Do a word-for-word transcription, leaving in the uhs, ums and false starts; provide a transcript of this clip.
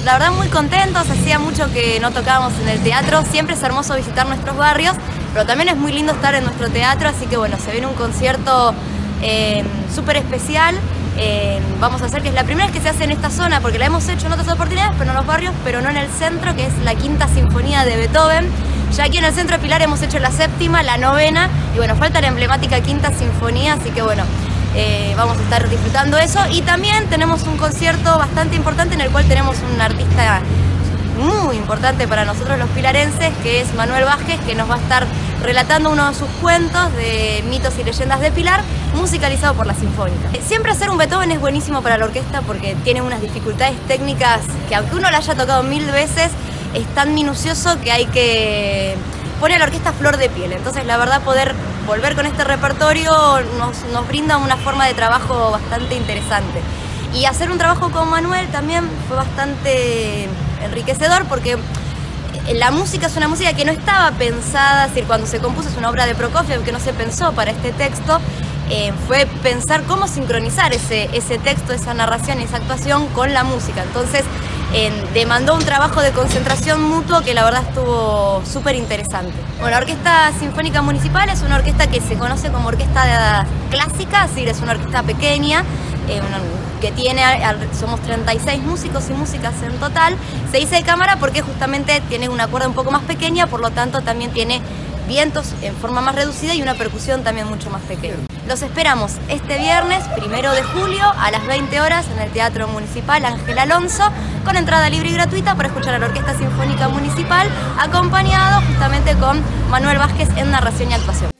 la verdad muy contentos, hacía mucho que no tocábamos en el teatro, siempre es hermoso visitar nuestros barrios, pero también es muy lindo estar en nuestro teatro, así que bueno, se viene un concierto eh, súper especial. Eh, vamos a hacer, que es la primera vez que se hace en esta zona, porque la hemos hecho en otras oportunidades, pero en los barrios, pero no en el centro, que es la Quinta Sinfonía de Beethoven. Ya aquí en el centro de Pilar hemos hecho la séptima, la novena, y bueno, falta la emblemática Quinta Sinfonía, así que bueno, eh, vamos a estar disfrutando eso. Y también tenemos un concierto bastante importante en el cual tenemos un artista muy importante para nosotros los pilarenses, que es Manuel Vázquez, que nos va a estar relatando uno de sus cuentos de mitos y leyendas de Pilar, musicalizado por la Sinfónica. Siempre hacer un Beethoven es buenísimo para la orquesta porque tiene unas dificultades técnicas que, aunque uno la haya tocado mil veces, es tan minucioso que hay que poner a la orquesta a flor de piel. Entonces, la verdad, poder volver con este repertorio nos, nos brinda una forma de trabajo bastante interesante. Y hacer un trabajo con Manuel también fue bastante enriquecedor porque la música es una música que no estaba pensada, es decir, cuando se compuso, es una obra de Prokofiev que no se pensó para este texto, eh, fue pensar cómo sincronizar ese, ese texto, esa narración y esa actuación con la música. Entonces eh, demandó un trabajo de concentración mutuo que la verdad estuvo súper interesante. Bueno, la Orquesta Sinfónica Municipal es una orquesta que se conoce como orquesta clásica, es decir, es una orquesta pequeña, eh, una, que tiene, somos treinta y seis músicos y músicas en total. Se dice de cámara porque justamente tiene una cuerda un poco más pequeña, por lo tanto también tiene vientos en forma más reducida y una percusión también mucho más pequeña. Los esperamos este viernes, primero de julio, a las veinte horas en el Teatro Municipal Ángel Alonso, con entrada libre y gratuita para escuchar a la Orquesta Sinfónica Municipal, acompañado justamente con Manuel Vázquez en narración y actuación.